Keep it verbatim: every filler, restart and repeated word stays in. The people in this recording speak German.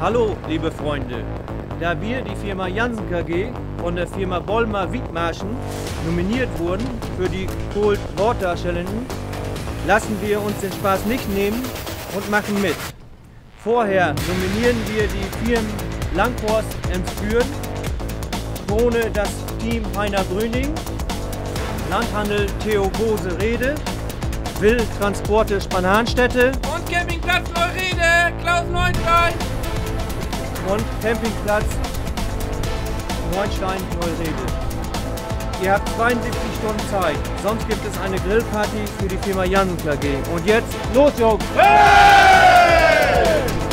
Hallo, liebe Freunde. Da wir, die Firma Jansen K G, von der Firma Bollmer Wiedmarschen nominiert wurden für die Cold Water Challenge, lassen wir uns den Spaß nicht nehmen und machen mit. Vorher nominieren wir die Firmen Langhorst Emsbüren, Krone das Team Heiner Brüning, Landhandel Theo Bose Rede, Will Transporte Spanhanstätte und Campingplatz Neurede, Klaus Neustein. Und Campingplatz Neunstein Neurede. Ihr habt zweiundsiebzig Stunden Zeit, sonst gibt es eine Grillparty für die Firma Jansen K G. Und jetzt los, Jungs! Hey!